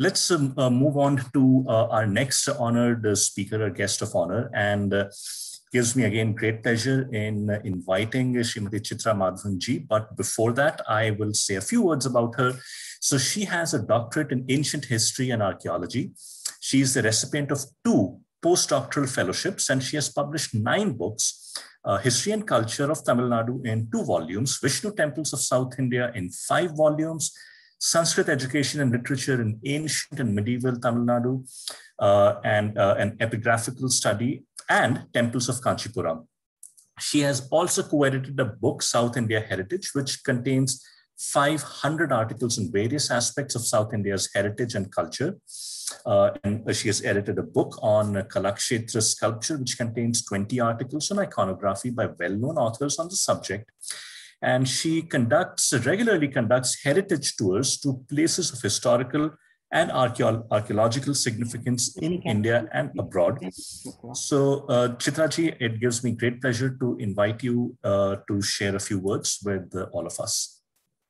let's move on to our next honored speaker, or guest of honor, and gives me again great pleasure in inviting Srimati Chitra Madhavan ji. But before that, I will say a few words about her. So she has a doctorate in ancient history and archaeology. She is the recipient of 2 postdoctoral fellowships, and she has published 9 books, History and Culture of Tamil Nadu in 2 volumes, Vishnu Temples of South India in 5 volumes, Sanskrit Education and Literature in Ancient and Medieval Tamil Nadu, and an epigraphical study, and Temples of Kanchipuram. She has also co-edited a book, South India Heritage, which contains 500 articles in various aspects of South India's heritage and culture. And she has edited a book on Kalakshetra sculpture, which contains 20 articles on iconography by well-known authors on the subject. And she regularly conducts heritage tours to places of historical and archaeological significance in India and abroad. So, Chitraji, it gives me great pleasure to invite you to share a few words with all of us.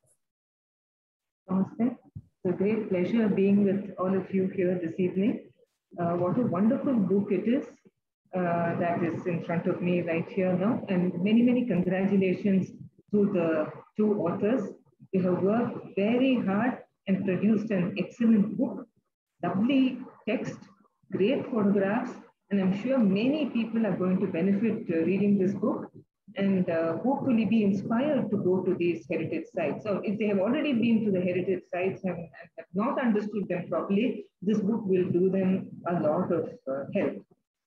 Namaste. It's a great pleasure being with all of you here this evening. What a wonderful book it is that is in front of me right here now. And many, many congratulations to the 2 authors. They have worked very hard and produced an excellent book, lovely text, great photographs, and I'm sure many people are going to benefit reading this book and hopefully be inspired to go to these heritage sites. So if they have already been to the heritage sites and have not understood them properly, this book will do them a lot of help.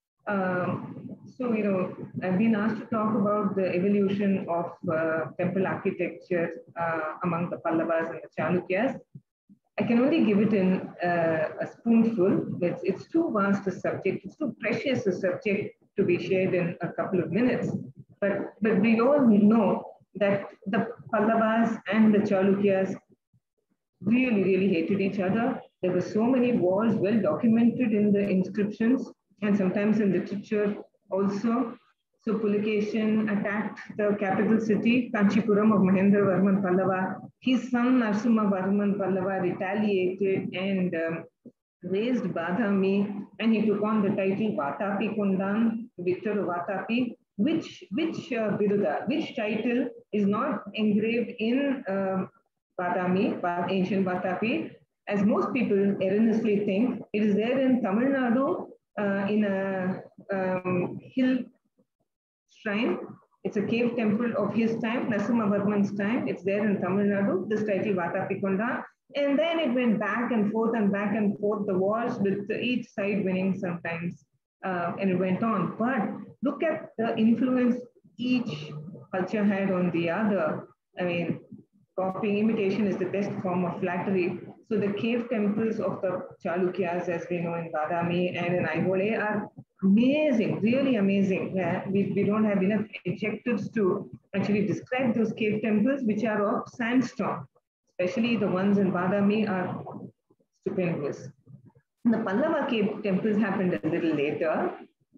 So, I've been asked to talk about the evolution of temple architecture among the Pallavas and the Chalukyas. I can only give it in a spoonful. It's too vast a subject. It's too precious a subject to be shared in a couple of minutes. But we all know that the Pallavas and the Chalukyas really, really hated each other. There were so many wars well documented in the inscriptions and sometimes in literature also. So Pulikeshin attacked the capital city, Kanchipuram of Mahendravarman Pallava. His son Narasimhavarman Pallava retaliated and raised Badami, and he took on the title Vatapi Kundan, Victor of Vatapi, which Biruda, which title is not engraved in Badami, ancient Vatapi, as most people erroneously think. It is there in Tamil Nadu in a hill shrine. It's a cave temple of his time, Narasimhavarman's time. It's there in Tamil Nadu, this title Vatapikonda. And then it went back and forth, the wars with each side winning sometimes. And it went on. But look at the influence each culture had on the other. I mean, copying, imitation is the best form of flattery. So the cave temples of the Chalukyas, as we know in Badami and in Aihole, are amazing, really amazing. We don't have enough adjectives to actually describe those cave temples, which are of sandstone. Especially the ones in Badami are stupendous. The Pallava cave temples happened a little later,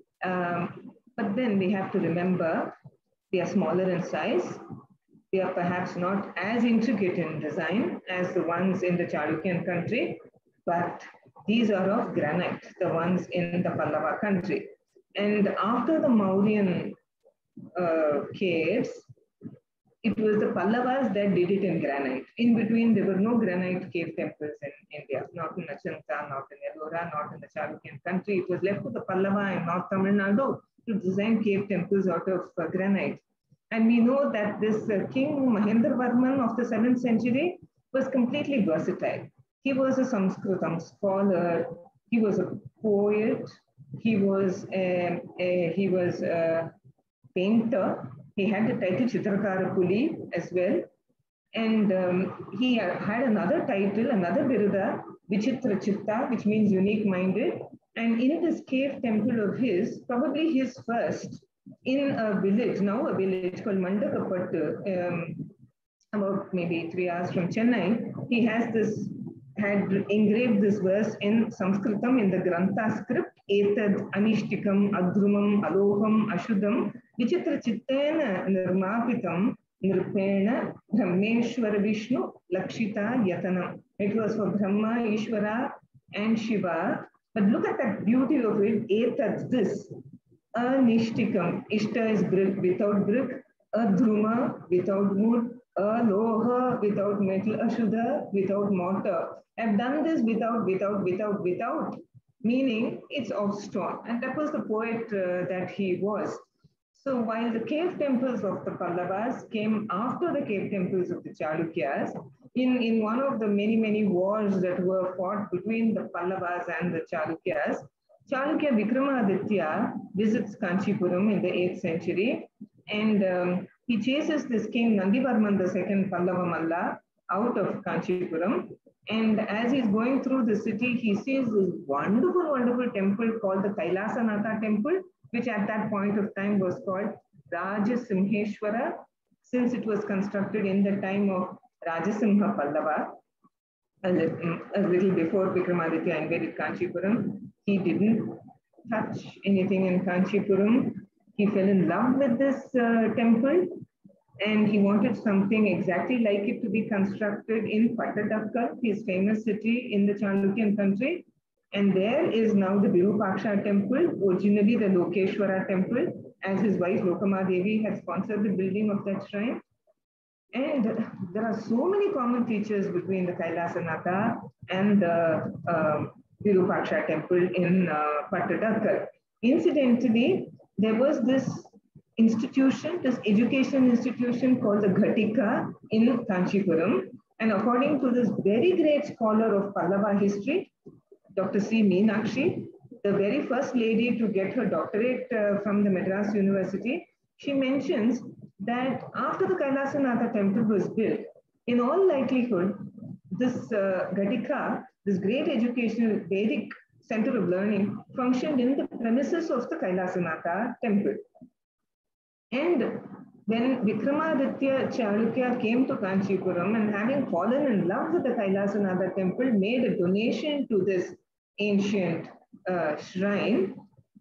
but then we have to remember they are smaller in size. They are perhaps not as intricate in design as the ones in the Chalukyan country, but these are of granite, the ones in the Pallava country. And after the Mauryan caves, it was the Pallavas that did it in granite. In between, there were no granite cave temples in India, not in Achanta, not in Ellora, not in the Chalukyan country. It was left to the Pallava in North Tamil Nadu to design cave temples out of granite. And we know that this King Mahendravarman of the 7th century was completely versatile. He was a Sanskritam scholar, he was a poet, he was a painter. He had the title Chitrakara Kuli as well. And he had another title, another Biruda, Vichitra Chitta, which means unique-minded. And in this cave temple of his, probably his first, in a village, now a village called Mandakapattu, about maybe 3 hours from Chennai, he had engraved this verse in Sanskritam in the Grantha script, Etad Anishtikam Adrumam Aloham Ashudam Vichitra Chittena Nirmapitam Nirpena Brahmeshwara Vishnu Lakshita Yatanam. It was for Brahma, Ishvara, and Shiva. But look at that beauty of it. Etat, this. Anishtikam. Ishta is brick without brick. Adhruma without wood. Aloha without metal. Ashuddha without mortar. I've done this without, meaning it's of stone. And that was the poet that he was. So while the cave temples of the Pallavas came after the cave temples of the Chalukyas, in one of the many wars that were fought between the Pallavas and the Chalukyas, Chalukya Vikramaditya visits Kanchipuram in the 8th century, and he chases this king Nandivarman II Pallava Malla out of Kanchipuram. And as he's going through the city, he sees this wonderful temple called the Kailasanatha temple, which at that point of time was called Rajasimheshwara, since it was constructed in the time of Rajasimha Pallava, a little before Vikramaditya invaded Kanchipuram. He didn't touch anything in Kanchipuram. He fell in love with this temple, and he wanted something exactly like it to be constructed in Pattadakkal, his famous city in the Chalukyan country. And there is now the Virupaksha temple, originally the Lokeshwara temple, as his wife Lokama Devi had sponsored the building of that shrine. And there are so many common features between the Kailasanatha and the Virupaksha temple in Pattadakkal. Incidentally, there was this institution, this education institution called the Ghatika in Kanchipuram. And according to this very great scholar of Pallava history, Dr. C. Meenakshi, the very first lady to get her doctorate from the Madras University, she mentions that after the Kailasanatha temple was built, in all likelihood, this Ghatika, this great educational Vedic center of learning, functioned in the premises of the Kailasanatha temple. And when Vikramaditya Chalukya came to Kanchipuram and having fallen in love with the Kailasanatha temple, made a donation to this ancient shrine,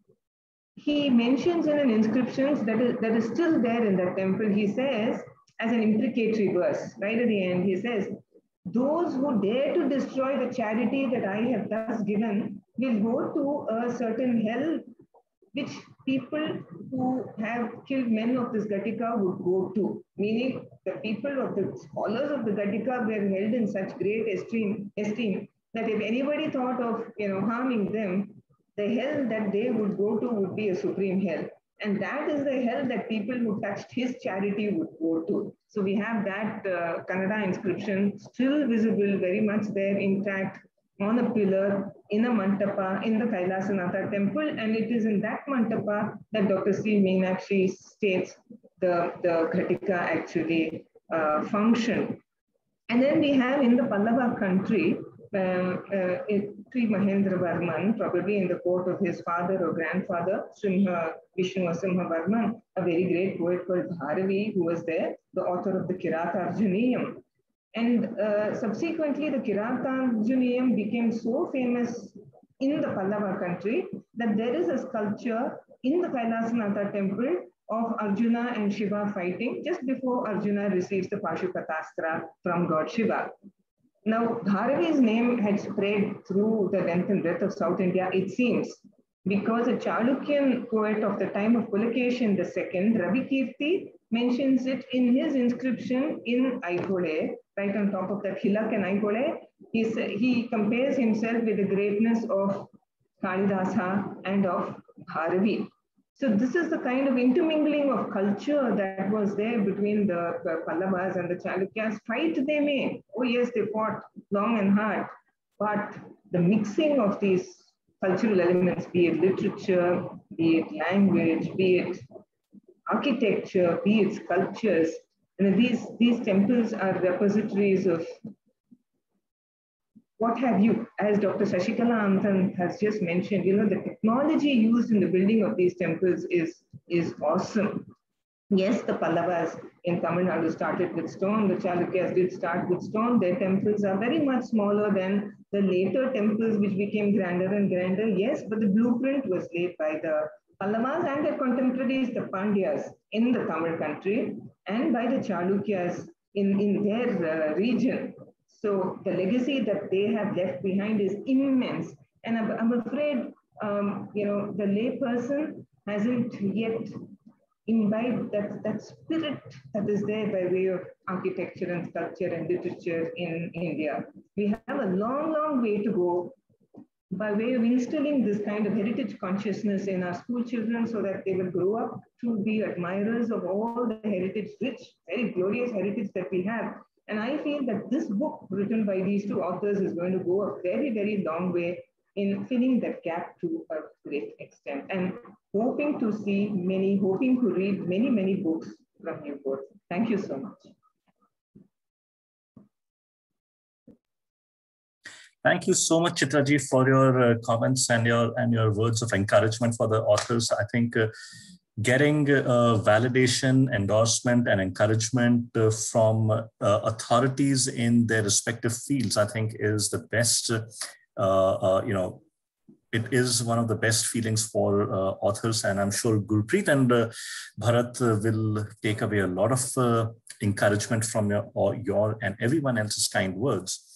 he mentions in an inscription that is still there in that temple, he says, as an imprecatory verse, right at the end, he says, "Those who dare to destroy the charity that I have thus given will go to a certain hell which people who have killed men of this Ghatika would go to." Meaning the people of the scholars of the Ghatika were held in such great esteem that if anybody thought of harming them, the hell that they would go to would be a supreme hell. And that is the hell that people who touched his charity would go to. So we have that Kannada inscription still visible, very much there, intact, on a pillar in a mantapa in the Kailasanatha temple. And it is in that mantapa that Dr. C. Meenakshi states the Ghatika actually functioned. And then we have in the Pallava country, Sri Mahendra Varman, probably in the court of his father or grandfather, Vishnu Simha Varman, a very great poet called Bharavi, who was there, the author of the Kiratarjuniyam. And subsequently, the Kiratarjuniyam became so famous in the Pallava country that there is a sculpture in the Kailasanatha temple of Arjuna and Shiva fighting just before Arjuna receives the Pashupatastra from God Shiva. Now, Bharavi's name had spread through the length and breadth of South India, it seems, because a Chalukyan poet of the time of Pulakeshin II, Ravi Kirti, mentions it in his inscription in Aigole, right on top of that hilak and Aigole. He compares himself with the greatness of Kalidasa and of Bharavi. So this is the kind of intermingling of culture that was there between the Pallavas and the Chalukyas. Fight they may. Oh yes, they fought long and hard. But the mixing of these cultural elements, be it literature, be it language, be it architecture, be it sculptures, and these temples are repositories of what have you, as Dr. Sashikala Anthan has just mentioned, the technology used in the building of these temples is awesome. Yes, the Pallavas in Tamil Nadu started with stone, the Chalukyas did start with stone. Their temples are very much smaller than the later temples which became grander and grander, yes, but the blueprint was laid by the Pallavas and their contemporaries, the Pandyas in the Tamil country, and by the Chalukyas in their region. So the legacy that they have left behind is immense. And I'm afraid, the layperson hasn't yet imbibe that spirit that is there by way of architecture and sculpture and literature in India. We have a long, long way to go by way of instilling this kind of heritage consciousness in our school children so that they will grow up to be admirers of all the heritage, rich, very glorious heritage that we have. And I feel that this book written by these two authors is going to go a very, very long way in filling that gap to a great extent. And hoping to read many, many books from you both. Thank you so much. Thank you so much, Chitraji, for your comments and your words of encouragement for the authors. I think getting validation, endorsement, and encouragement from authorities in their respective fields, I think, is the best. It is one of the best feelings for authors, and I'm sure Gurpreet and Bharat will take away a lot of encouragement from your and everyone else's kind words.